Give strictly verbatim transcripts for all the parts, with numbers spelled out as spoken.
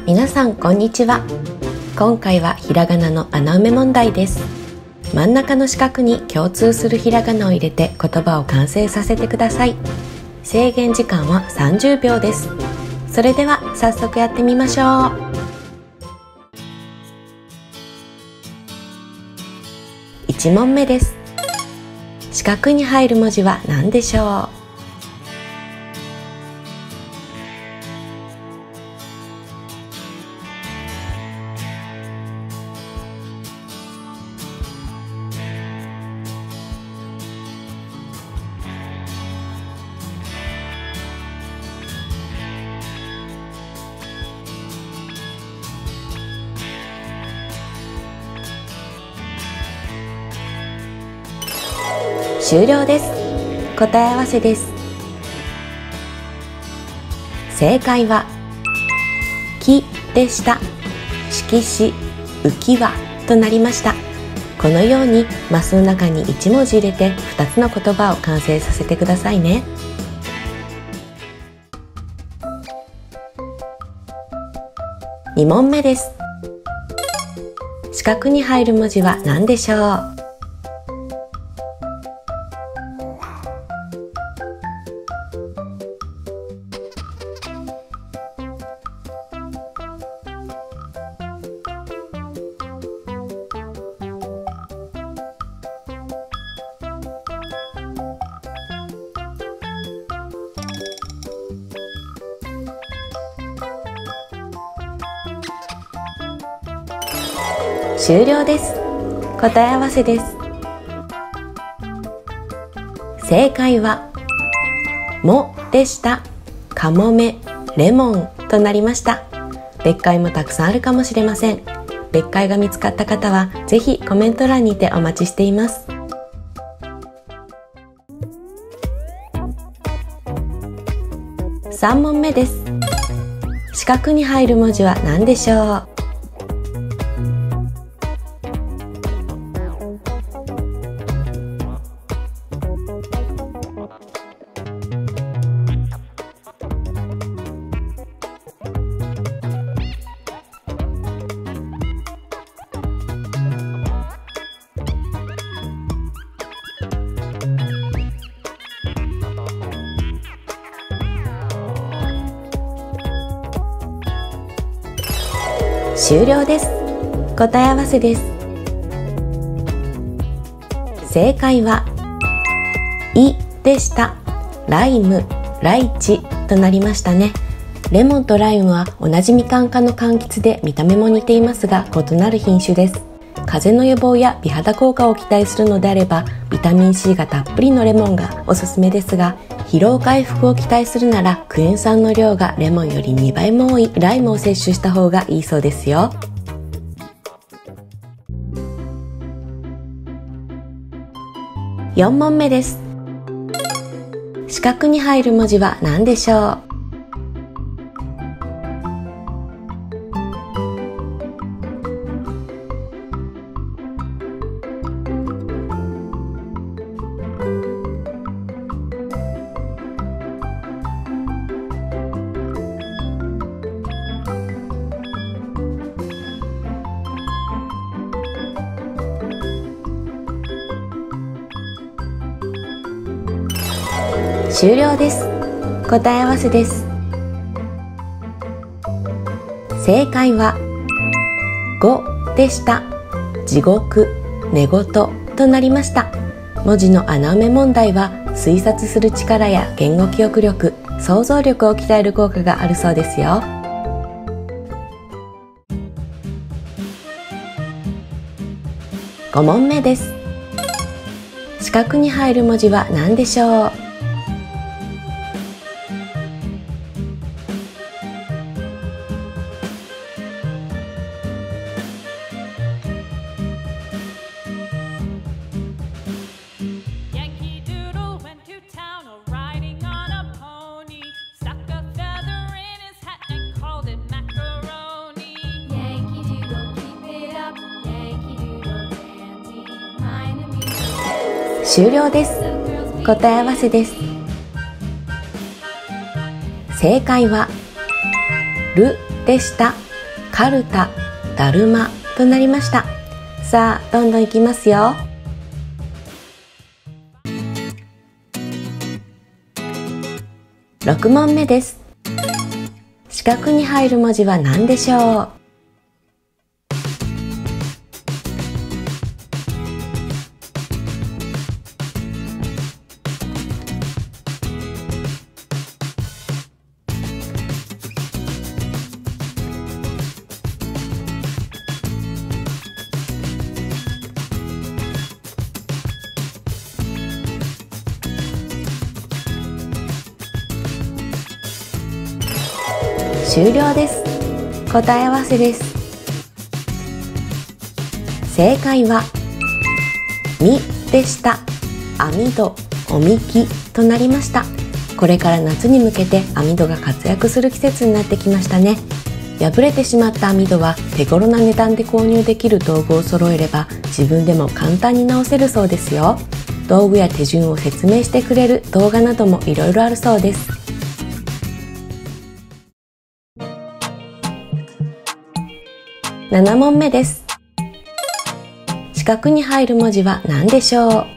皆さんこんにちは。今回はひらがなの穴埋め問題です。真ん中の四角に共通するひらがなを入れて言葉を完成させてください。制限時間はさんじゅうびょうです。それでは早速やってみましょう。いち問目です。四角に入る文字は何でしょう？終了です。答え合わせです。正解は木でした。色紙、浮輪となりました。このようにマスの中にいち文字入れてふたつの言葉を完成させてくださいね。に問目です。四角に入る文字は何でしょう？終了です。答え合わせです。正解はもでした。かもめ、レモンとなりました。別解もたくさんあるかもしれません。別解が見つかった方はぜひコメント欄にてお待ちしています。さん問目です。四角に入る文字は何でしょう？終了です。答え合わせです。正解はいでした。ライム、ライチとなりましたね。レモンとライムは同じみかん科の柑橘で見た目も似ていますが異なる品種です。風邪の予防や美肌効果を期待するのであればビタミン シー がたっぷりのレモンがおすすめですが、疲労回復を期待するならクエン酸の量がレモンよりにばいも多いライムを摂取した方がいいそうですよ。よん問目です。四角に入る文字は何でしょう？終了です。答え合わせです。正解はごでした。地獄、寝言となりました。文字の穴埋め問題は推察する力や言語記憶力、想像力を鍛える効果があるそうですよ。ご問目です。四角に入る文字は何でしょう？終了です。答え合わせです。正解はるでした。 カルタ、だるまとなりました。さあ、どんどんいきますよ。ろく問目です。四角に入る文字は何でしょう？終了です。答え合わせです。正解はみでした。網戸、おみきとなりました。これから夏に向けて網戸が活躍する季節になってきましたね。破れてしまった網戸は手頃な値段で購入できる道具を揃えれば自分でも簡単に直せるそうですよ。道具や手順を説明してくれる動画などもいろいろあるそうです。なな問目です。四角に入る文字は何でしょう？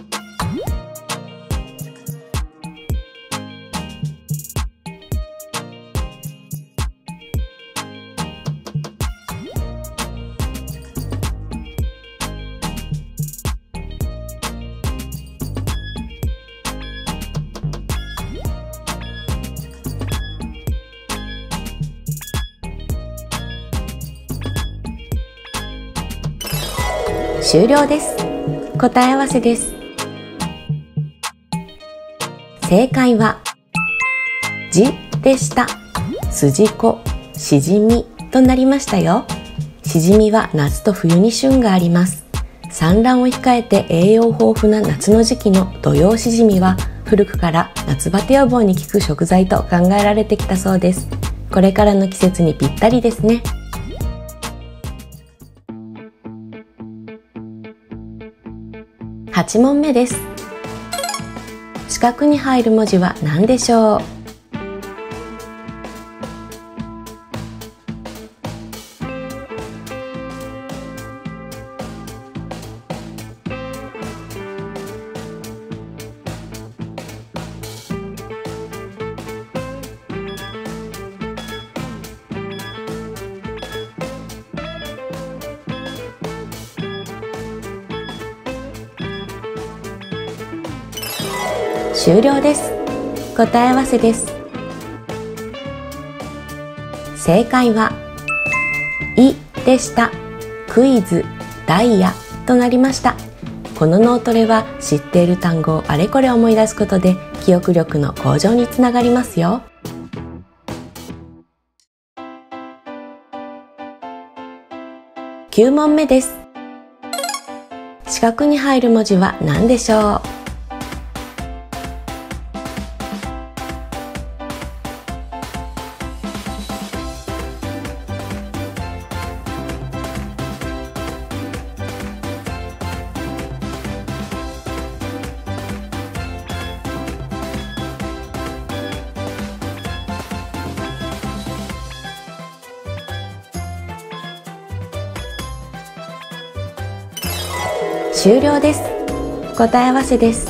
終了です。答え合わせです。正解はじでした。筋子、しじみとなりましたよ。しじみは夏と冬に旬があります。産卵を控えて栄養豊富な夏の時期の土用しじみは古くから夏バテ予防に効く食材と考えられてきたそうです。これからの季節にぴったりですね。はち問目です。四角に入る文字は何でしょう？終了です。答え合わせです。正解はいでした。クイズ、ダイヤとなりました。この脳トレは知っている単語をあれこれ思い出すことで記憶力の向上につながりますよ。きゅう問目です。四角に入る文字は何でしょう？終了です。答え合わせです。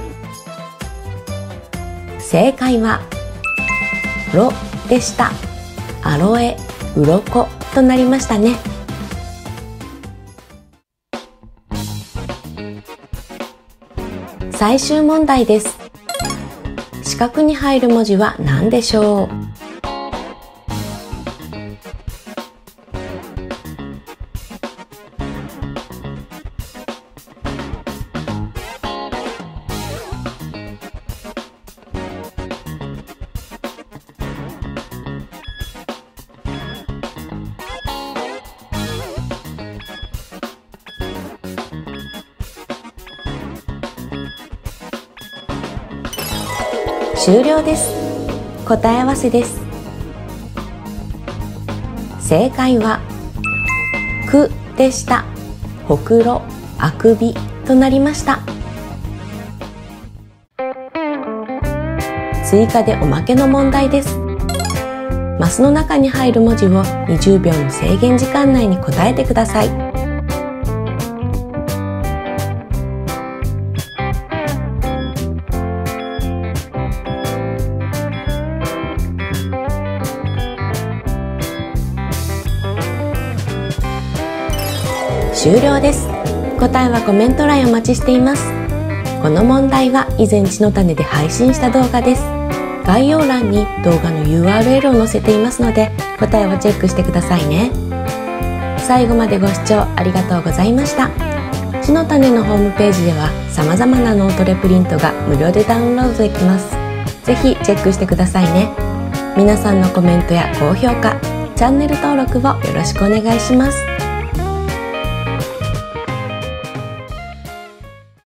正解はろでした。アロエ、ウロコとなりましたね。最終問題です。四角に入る文字は何でしょう？終了です。答え合わせです。正解はくでした。ほくろ、あくびとなりました。追加でおまけの問題です。 マスの中に入る文字をにじゅうびょうの制限時間内に答えてください。終了です。答えはコメント欄お待ちしています。この問題は以前血の種で配信した動画です。概要欄に動画の ユーアールエル を載せていますので、答えをチェックしてくださいね。最後までご視聴ありがとうございました。血の種のホームページでは様々な脳トレプリントが無料でダウンロードできます。ぜひチェックしてくださいね。皆さんのコメントや高評価、チャンネル登録をよろしくお願いします。